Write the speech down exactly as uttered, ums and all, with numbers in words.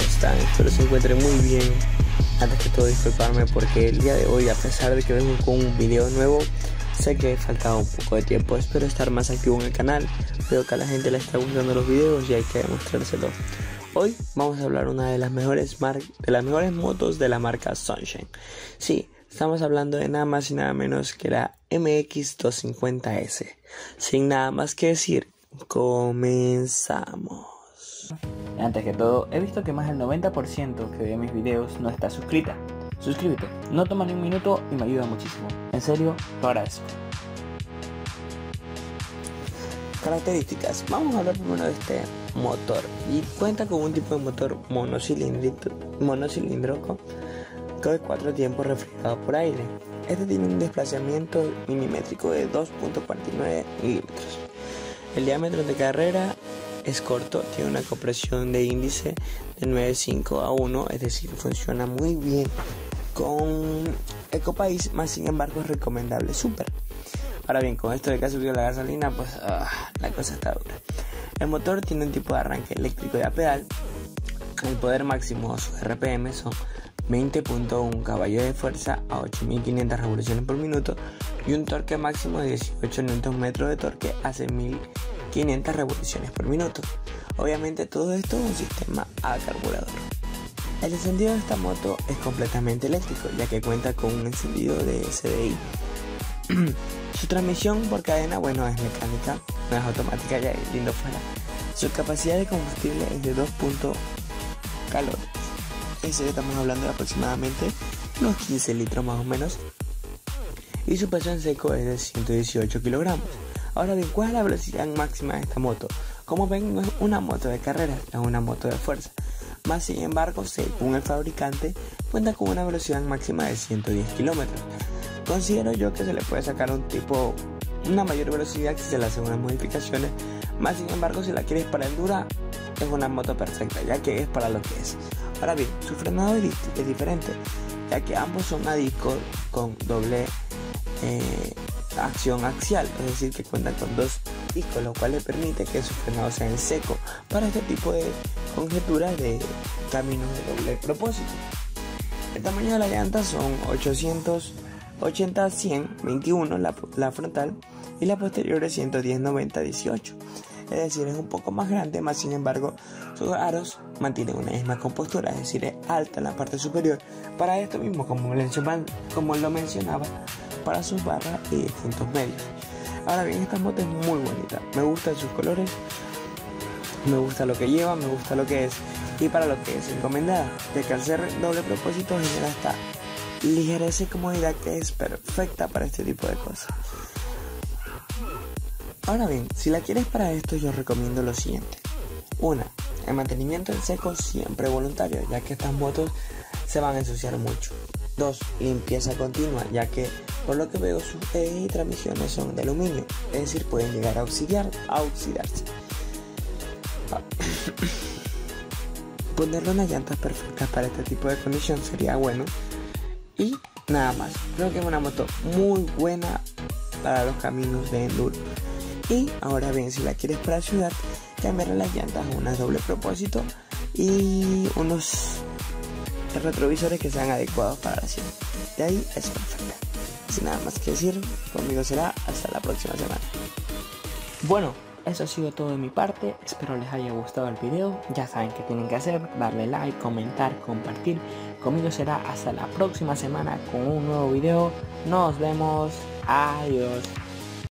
están? Espero se encuentren muy bien. Antes que todo, disculparme porque el día de hoy, a pesar de que vengo con un video nuevo, sé que he faltado un poco de tiempo. Espero estar más activo en el canal. Veo que a la gente le está gustando los videos y hay que demostrárselo. Hoy vamos a hablar una de las mejores mar de las mejores motos de la marca Sunshine. Sí, estamos hablando de nada más y nada menos que la M X doscientos cincuenta S. Sin nada más que decir, comenzamos. Antes que todo, he visto que más del noventa por ciento que ve mis videos no está suscrita. Suscríbete, no toma ni un minuto y me ayuda muchísimo. En serio, lo agradezco. Características. Vamos a hablar primero de este motor. Y cuenta con un tipo de motor monocilíndrico, monocilíndrico de cuatro tiempos refrigerado por aire. Este tiene un desplazamiento milimétrico de dos punto cuarenta y nueve milímetros. El diámetro de carrera es corto, tiene una compresión de índice de nueve punto cinco a uno, es decir, funciona muy bien con Ecopaís, más sin embargo es recomendable Super. Ahora bien, con esto de que ha subido la gasolina, pues uh, la cosa está dura. El motor tiene un tipo de arranque eléctrico y a pedal. El poder máximo, sus R P M son veinte punto uno caballos de fuerza a ocho mil quinientas revoluciones por minuto y un torque máximo de dieciocho newton metros de torque a seis mil quinientas revoluciones por minuto. Obviamente todo esto es un sistema a carburador. El encendido de esta moto es completamente eléctrico, ya que cuenta con un encendido de S D I. Su transmisión por cadena, bueno, es mecánica, no es automática, ya lindo fuera. Su capacidad de combustible es de dos punto calorías. Es decir, estamos hablando de aproximadamente unos quince litros más o menos. Y su peso en seco es de ciento dieciocho kilogramos. Ahora bien, ¿cuál es la velocidad máxima de esta moto? Como ven, no es una moto de carrera, es una moto de fuerza. Más sin embargo, según el fabricante, cuenta con una velocidad máxima de ciento diez kilómetros. Considero yo que se le puede sacar un tipo, una mayor velocidad si se le hacen unas modificaciones. Más sin embargo, si la quieres para endura, es una moto perfecta, ya que es para lo que es. Ahora bien, su frenado es, es diferente, ya que ambos son a disco con doble eh, acción axial, es decir, que cuentan con dos discos, lo cual le permite que su frenado sea en seco para este tipo de conjeturas de caminos de doble propósito. El tamaño de la llanta son ochocientos ochenta cien veintiuno la, la frontal y la posterior es ciento diez noventa dieciocho, es decir, es un poco más grande, más sin embargo sus aros mantienen una misma compostura, es decir, es alta en la parte superior. Para esto mismo, como, como lo mencionaba, para sus barras y distintos medios. Ahora bien, esta moto es muy bonita, me gustan sus colores, me gusta lo que lleva, me gusta lo que es y para lo que es encomendada, de que al ser doble propósito genera esta ligereza y comodidad que es perfecta para este tipo de cosas. Ahora bien, si la quieres para esto, yo recomiendo lo siguiente. Una, el mantenimiento en seco siempre voluntario, ya que estas motos se van a ensuciar mucho. Dos, limpieza continua, ya que por lo que veo sus ejes y transmisiones son de aluminio, es decir, pueden llegar a, oxidar, a oxidarse. Ponerle unas llantas perfectas para este tipo de condición sería bueno. Y nada más, creo que es una moto muy buena para los caminos de enduro. Y ahora bien, si la quieres para ciudad, cambiarle las llantas a unas doble propósito y unos retrovisores que sean adecuados para la ciudad. De ahí es perfecta. Sin nada más que decir, conmigo será hasta la próxima semana. Bueno, eso ha sido todo de mi parte, espero les haya gustado el video. Ya saben qué tienen que hacer, darle like, comentar, compartir. Conmigo será hasta la próxima semana con un nuevo video. Nos vemos, adiós.